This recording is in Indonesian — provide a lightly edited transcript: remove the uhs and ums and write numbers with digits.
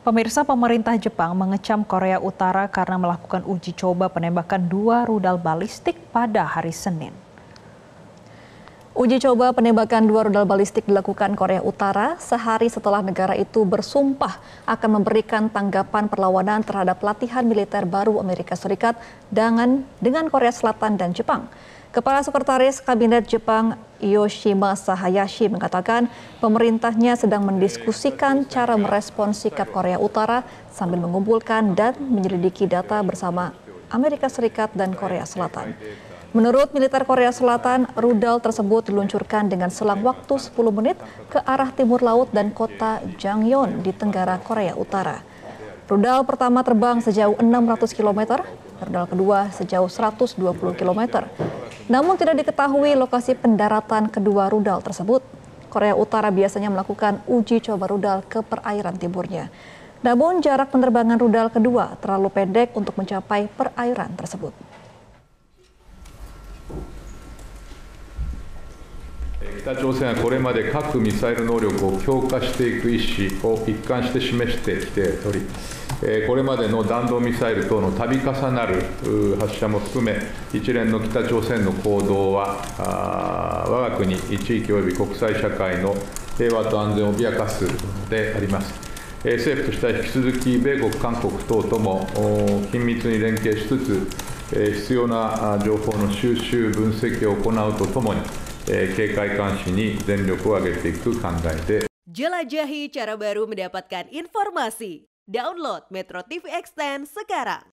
Pemirsa, pemerintah Jepang mengecam Korea Utara karena melakukan uji coba penembakan 2 rudal balistik pada hari Senin. Uji coba penembakan 2 rudal balistik dilakukan Korea Utara sehari setelah negara itu bersumpah akan memberikan tanggapan perlawanan terhadap latihan militer baru Amerika Serikat dengan Korea Selatan dan Jepang. Kepala Sekretaris Kabinet Jepang Yoshimasa Hayashi mengatakan pemerintahnya sedang mendiskusikan cara merespons sikap Korea Utara sambil mengumpulkan dan menyelidiki data bersama Amerika Serikat dan Korea Selatan. Menurut militer Korea Selatan, rudal tersebut diluncurkan dengan selang waktu 10 menit ke arah timur laut dan kota Jangyeon di tenggara Korea Utara. Rudal pertama terbang sejauh 600 km, rudal kedua sejauh 120 km. Namun tidak diketahui lokasi pendaratan kedua rudal tersebut. Korea Utara biasanya melakukan uji coba rudal ke perairan timurnya. Namun jarak penerbangan rudal kedua terlalu pendek untuk mencapai perairan tersebut. 北朝鮮はこれまで核・ミサイル能力を強化していく意思を一貫して示してきており、これまでの弾道ミサイル等の度重なる発射も含め、一連の北朝鮮の行動は我が国、地域及び国際社会の平和と安全を脅かすものであります。政府としては引き続き米国、韓国等とも緊密に連携しつつ、必要な情報の収集、分析を行うとともに、警戒監視に全力を挙げていく考えで。 Jelajahi cara baru mendapatkan informasi. Download Metro TV Extend sekarang.